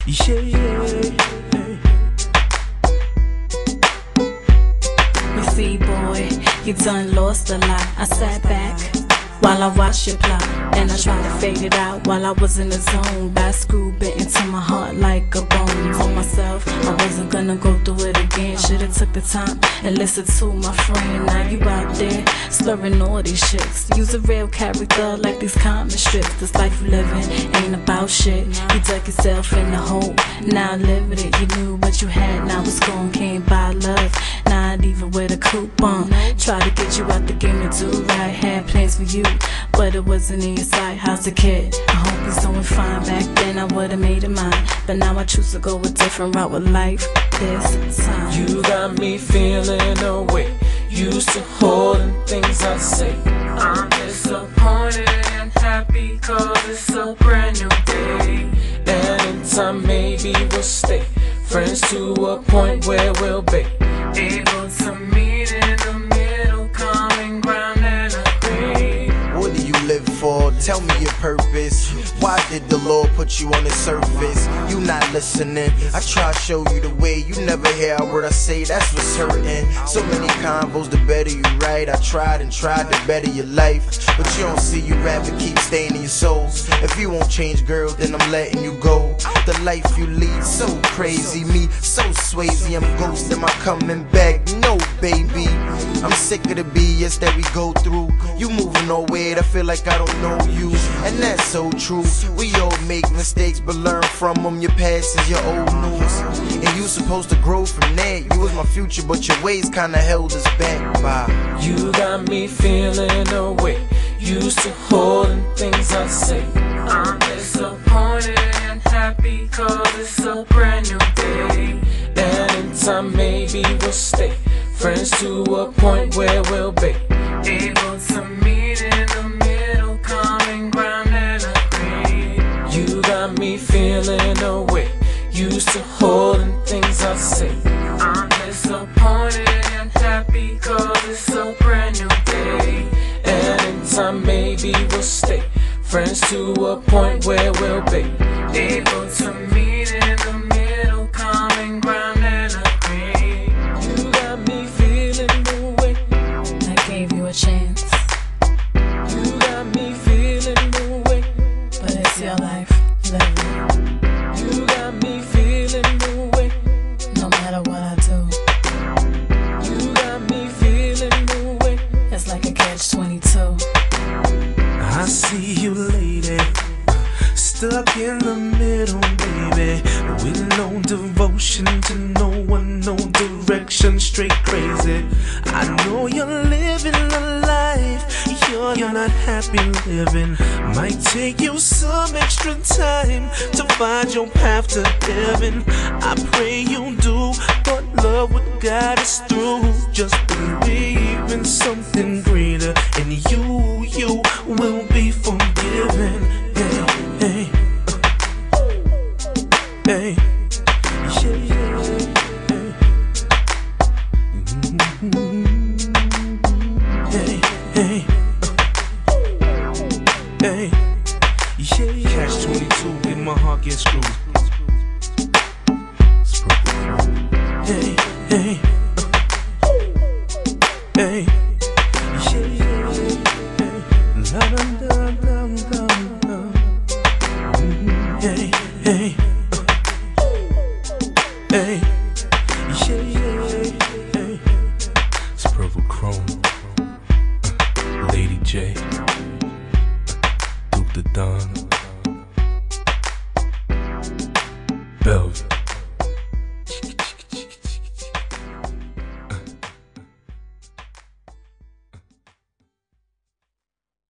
You see, boy, you done lost a lot. I sat back while I watched you plot, and I tried to fade it out while I was in the zone. That screw bit into my heart like a bone. Told myself I wasn't gonna go through it again. Should've took the time and listened to my friend. Now you out there slurring all these shits. Use a real character like these comic strips. This life you living ain't about shit. You dug yourself in the hole, now live with it. You knew what you had, now it's gone. Can't buy love, not even with a coupon. Try to get you out the game to do right. Had plans for you, but it wasn't in your sight. How's the kid? I hope he's doing fine. Back then I would've made it mine, but now I choose to go a different route with life this time. You got me feeling away, used to holding things I say. I'm disappointed and happy cause it's a brand new day. And in time maybe we'll stay friends to a point where we'll be able to meet in the middle, common ground and agree. What do you live for? Tell me your purpose. Why did the Lord put you on the surface? You not listening. I try to show you the way. You never hear a word I say, that's what's hurting. So many convos, the better you write. I tried and tried to better your life, but you don't see, you rather keep staying in your soul. If you won't change, girl, then I'm letting you go. The life you lead, so crazy. Me, so Swayze, I'm ghosting, am I coming back? No, baby. I'm sick of the BS that we go through. You moving nowhere, I feel like I don't know you, and that's so true. We all make mistakes, but learn from them. Your past is your old news, and you supposed to grow from that. You was my future, but your ways kinda held us back. Bye. You got me feeling away, used to holding things I say. I'm disappointed and happy cause it's a brand new day. And in time maybe we'll stay friends to a point where we'll be able to meet in the middle, common ground and agree. You got me feeling away, used to holding things I say. I'm disappointed and happy cause it's a brand new day. And in time maybe we'll stay friends to a point where we'll be able to meet in the middle, common ground and agree. You got me feeling away, I gave you a chance, you got me feeling away, but it's your life, live it. you got me feeling away, No matter what I do, you got me feeling away. it's like a catch-22. I see you, lady, stuck in the middle, baby, with no devotion to no one, no direction, straight crazy. I know you're living a life you're not happy living. Might take you some extra time to find your path to heaven. I pray you do, but love would guide us through. Just believe in something greater, and you will be forgiven. Hey, hey, hey, yeah, hey, hey, hey, yeah. Catch-22, get my heart get screwed. Hey, hey, hey, yeah, la la la la la. Hey, hey, hey, yeah, hey. It's Purple Chrome, Lady J.